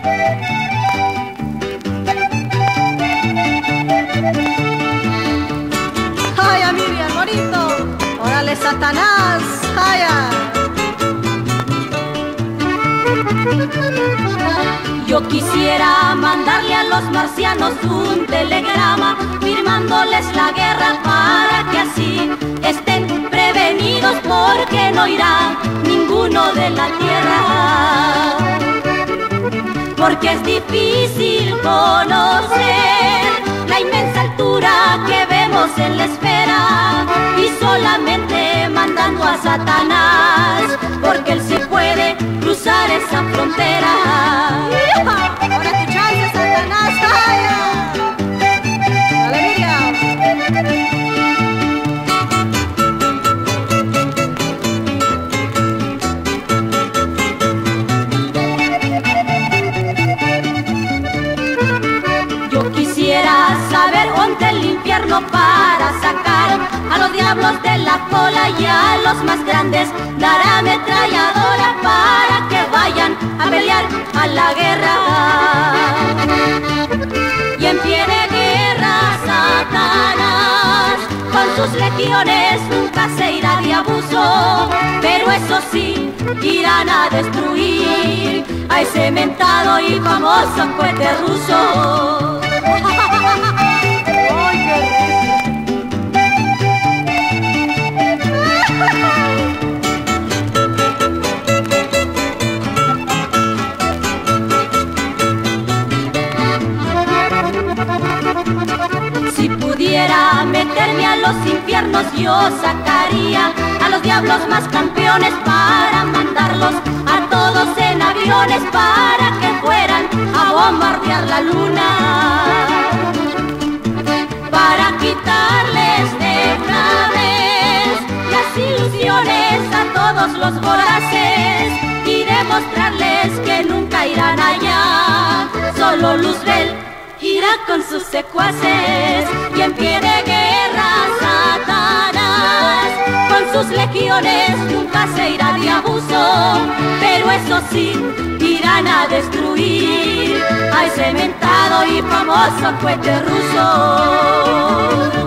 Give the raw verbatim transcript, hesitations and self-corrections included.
¡Jaya, Miriam, bonito! ¡Órale, Satanás! ¡Jaya! Yo quisiera mandarle a los marcianos un telegrama firmándoles la guerra para que así estén prevenidos, porque no irá ninguno de la tierra. Porque es difícil conocer la inmensa altura que vemos en la esfera, y solamente mandando a Satanás, porque él sí puede cruzar esa frontera. ¡Ahora tu chance, Satanás! ¡Jaya! ¡Dale, Miriam! Yo quisiera saber dónde el infierno para sacar a los diablos de la cola, y a los más grandes dar ametralladora para que vayan a pelear a la guerra. Y en pie de guerra Satanás con sus legiones nunca se irá de abuso, pero eso sí, irán a destruir a ese mentado y famoso cohete ruso. ¡Ay, qué risa! Si pudiera meterme a los infiernos, yo sacaría a los diablos más campeones para mandarlos a todos en aviones para que fueran a bombardear la luna, para quitarles de una vez las ilusiones a todos los voraces y demostrarles que nunca irán allá. Solo Luzbel irá con sus secuaces, y en pie de guerra Satanás con sus legiones nunca se irá de abuso, pero eso sí, irán a destruir a ese mentado y famoso cohete ruso.